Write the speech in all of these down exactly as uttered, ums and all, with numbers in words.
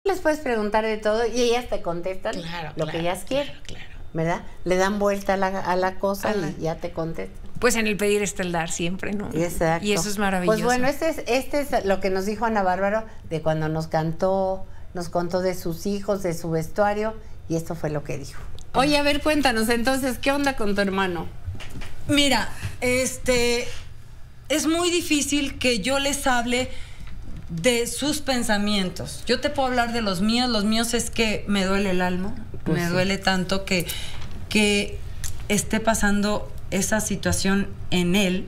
Les puedes preguntar de todo y ellas te contestan claro, lo claro, que ellas quieren, claro, claro. ¿verdad? Le dan vuelta a la, a la cosa a la... y ya te contestan. Pues en el pedir está el dar siempre, ¿no? Exacto. Y eso es maravilloso. Pues bueno, este es, este es lo que nos dijo Ana Bárbara de cuando nos cantó, nos contó de sus hijos, de su vestuario, y esto fue lo que dijo. Oye, a ver, cuéntanos entonces, ¿qué onda con tu hermano? Mira, este, es muy difícil que yo les hable de sus pensamientos. Yo te puedo hablar de los míos. Los míos es que me duele el alma, pues me sí. duele tanto que, que esté pasando esa situación en él,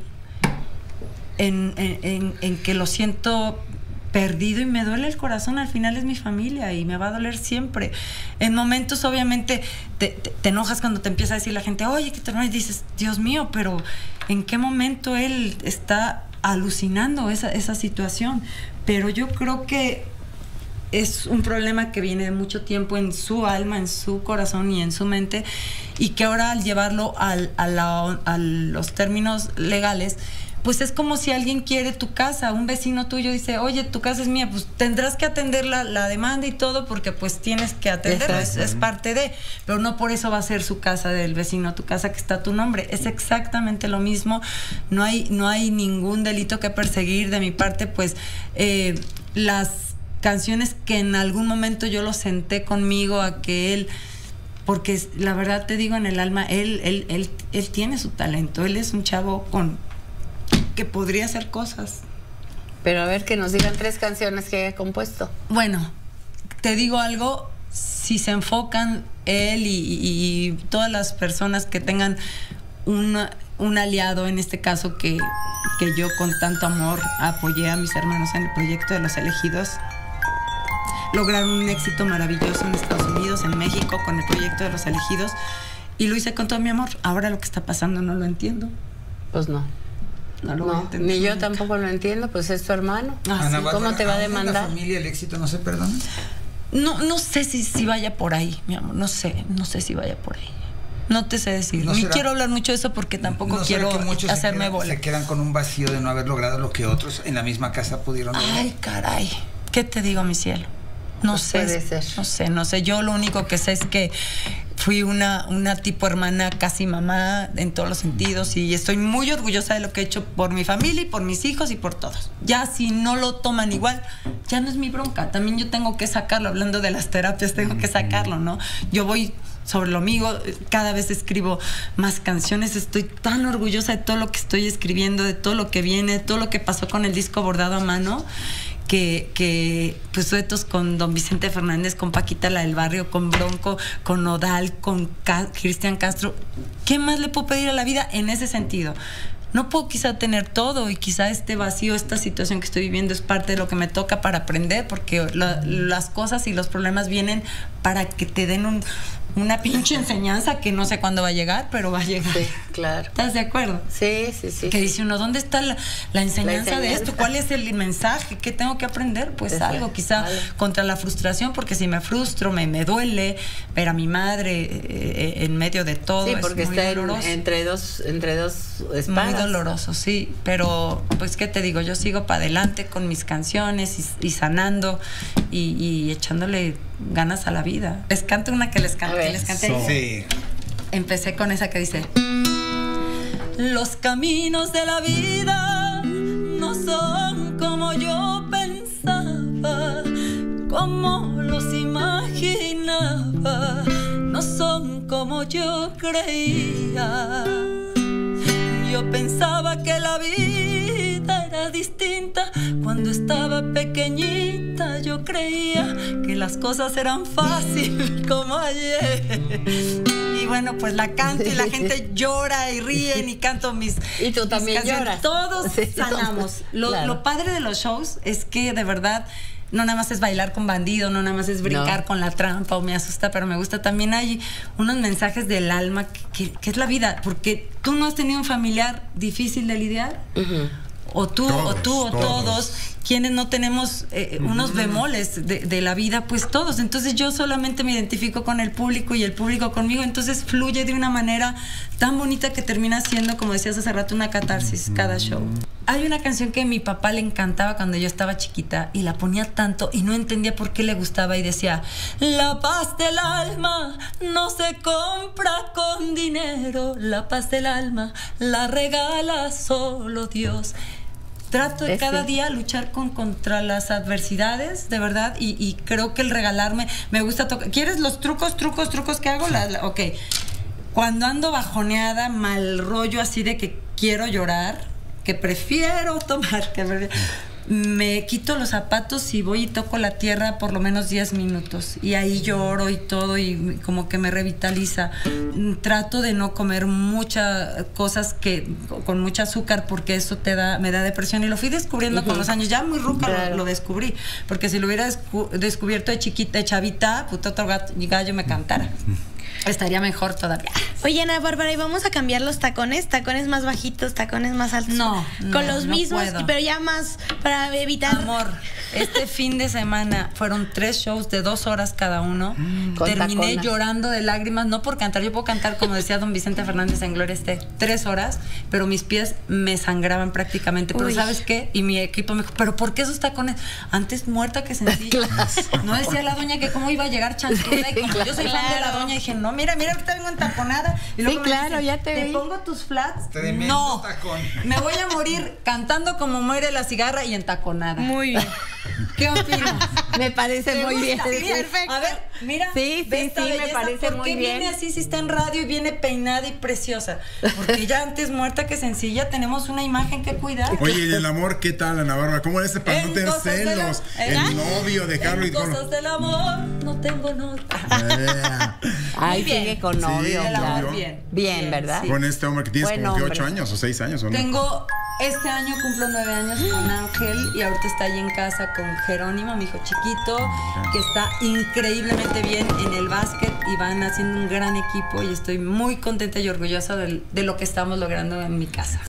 en, en, en, en que lo siento perdido y me duele el corazón. Al final es mi familia y me va a doler siempre. En momentos obviamente te, te, te enojas cuando te empieza a decir la gente, oye, que te y dices, Dios mío, pero ¿en qué momento él está alucinando esa, esa situación? Pero yo creo que es un problema que viene de mucho tiempo en su alma, en su corazón y en su mente, y que ahora al llevarlo al, a, la, a los términos legales, pues es como si alguien quiere tu casa, un vecino tuyo dice, oye, tu casa es mía, pues tendrás que atender la, la demanda y todo, porque pues tienes que atenderlo, es, es parte de, pero no por eso va a ser su casa del vecino, tu casa que está a tu nombre, es exactamente lo mismo, no hay, no hay ningún delito que perseguir de mi parte, pues eh, las canciones que en algún momento yo lo senté conmigo a que él, porque la verdad te digo en el alma, él, él, él, él tiene su talento, él es un chavo con que podría hacer cosas. Pero a ver, que nos digan tres canciones que haya compuesto. Bueno, te digo algo, si se enfocan él y, y, y todas las personas que tengan una, un aliado, en este caso que, que yo con tanto amor apoyé a mis hermanos en el proyecto de Los Elegidos, lograron un éxito maravilloso en Estados Unidos, en México, con el proyecto de Los Elegidos, y lo hice con todo mi amor. Ahora lo que está pasando no lo entiendo. Pues no. No lo no, ni yo nunca. Tampoco lo entiendo, pues es tu hermano. Ah, Ana, ¿cómo Bárbara, te va a demandar? ¿La familia, el éxito no se perdona? No, no sé si, si vaya por ahí, mi amor, no sé, no sé si vaya por ahí. No te sé decir, ¿No ni será, quiero hablar mucho de eso porque tampoco ¿no quiero que muchos hacerme se quedan, bola. Se quedan con un vacío de no haber logrado lo que otros en la misma casa pudieron lograr? Ay, caray, ¿qué te digo, mi cielo? No pues sé, puede ser. no sé, no sé. Yo lo único que sé es que fui una, una tipo hermana, casi mamá en todos los sentidos, y estoy muy orgullosa de lo que he hecho por mi familia y por mis hijos y por todos. Ya si no lo toman igual, ya no es mi bronca. También yo tengo que sacarlo, hablando de las terapias, tengo que sacarlo, ¿no? Yo voy sobre lo mío, cada vez escribo más canciones, estoy tan orgullosa de todo lo que estoy escribiendo, de todo lo que viene, de todo lo que pasó con el disco bordado a mano. Que, que pues duetos con Don Vicente Fernández, con Paquita la del Barrio, con Bronco, con Nodal, con Ca Cristian Castro. ¿Qué más le puedo pedir a la vida en ese sentido? No puedo quizá tener todo, y quizá este vacío, esta situación que estoy viviendo es parte de lo que me toca para aprender, porque la, las cosas y los problemas vienen para que te den un, una pinche enseñanza que no sé cuándo va a llegar, pero va a llegar. Sí, claro. ¿Estás de acuerdo? Sí, sí, sí. Que dice uno, ¿dónde está la, la, enseñanza la enseñanza de esto? ¿Cuál es el mensaje? ¿Qué tengo que aprender? Pues Exacto. algo, quizá vale. contra la frustración, porque si me frustro, me, me duele ver a mi madre eh, en medio de todo. Sí, porque es muy está doloroso. En, entre dos entre dos espadas. Muy doloroso, sí, pero pues qué te digo, yo sigo para adelante con mis canciones y, y sanando y, y echándole ganas a la vida. Les canto una que les canté, les canté. So. Sí. Empecé con esa que dice: los caminos de la vida no son como yo pensaba, como los imaginaba, no son como yo creía. Yo pensaba que la vida era distinta cuando estaba pequeñita. Yo creía que las cosas eran fáciles como ayer. Y bueno, pues la canto y la gente llora y ríen y canto mis Y tú también canciones. lloras. Todos sí, sanamos. Lo, claro. lo padre de los shows es que de verdad no nada más es bailar con bandido, no nada más es brincar no. con la trampa o me asusta, pero me gusta. También hay unos mensajes del alma que, que, que es la vida, porque tú no has tenido un familiar difícil de lidiar, uh-huh. o tú, todos, o tú, o todos, todos quienes no tenemos eh, uh-huh. unos bemoles de, de la vida, pues todos. Entonces yo solamente me identifico con el público y el público conmigo, entonces fluye de una manera tan bonita que termina siendo, como decías hace rato, una catarsis cada show. hay una canción que a mi papá le encantaba cuando yo estaba chiquita y la ponía tanto y no entendía por qué le gustaba y decía: la paz del alma no se compra con dinero, la paz del alma la regala solo Dios. Trato de cada día luchar con, contra las adversidades, de verdad, y, y creo que el regalarme, me gusta tocar. ¿Quieres los trucos, trucos, trucos que hago? La, la, ok. Cuando ando bajoneada, mal rollo, así de que quiero llorar, que prefiero tomar, que prefiero, me quito los zapatos y voy y toco la tierra por lo menos diez minutos y ahí lloro y todo y como que me revitaliza. Trato de no comer muchas cosas que con mucho azúcar porque eso te da, me da depresión y lo fui descubriendo uh-huh. con los años. Ya muy ruca claro. lo, lo descubrí, porque si lo hubiera descu descubierto de chiquita, de chavita, puto otro gato, gallo me cantara. Estaría mejor todavía. Oye, Ana Bárbara, ¿y vamos a cambiar los tacones? ¿Tacones más bajitos, tacones más altos? No, no con los no mismos, puedo. Pero ya más para evitar... Amor, este fin de semana fueron tres shows de dos horas cada uno. Mm, Terminé taconas. llorando de lágrimas, no por cantar. Yo puedo cantar, como decía don Vicente Fernández en Gloria esté, tres horas, pero mis pies me sangraban prácticamente. Pero Uy. ¿sabes qué? Y mi equipo me dijo, ¿pero por qué esos tacones? Antes muerta que sencilla. Claro. No decía la doña que cómo iba a llegar chancuda. Y como yo soy claro. fan de la doña, dije, no, mira, mira, ahorita vengo entaconada. Y luego sí, claro, dicen, ya te ¿te vi. pongo tus flats? Tremendo no, tacón. Me voy a morir cantando como muere la cigarra y entaconada. Muy bien. ¿Qué opinas? Me parece muy bien. Sí, perfecto. A ver, mira. Sí, sí, sí, me parece ¿Por muy qué bien. viene así si está en radio y viene peinada y preciosa? Porque ya antes muerta que sencilla, tenemos una imagen que cuidar. Oye, ¿y el amor qué tal, Ana Bárbara? ¿Cómo eres para no tener celos? El novio, dejarlo y con... cosas del amor, no tengo novio. Ay, sigue con novio. Sí, el amor, claro. bien. Bien, bien ¿verdad? sí. Con este hombre que tienes Buen como que hombre. ocho años o seis años, ¿o no? Tengo, este año cumplo nueve años con Ángel y ahorita está ahí en casa con Jerónimo, mi hijo chiquito, que está increíblemente bien en el básquet y van haciendo un gran equipo y estoy muy contenta y orgullosa de, de lo que estamos logrando en mi casa.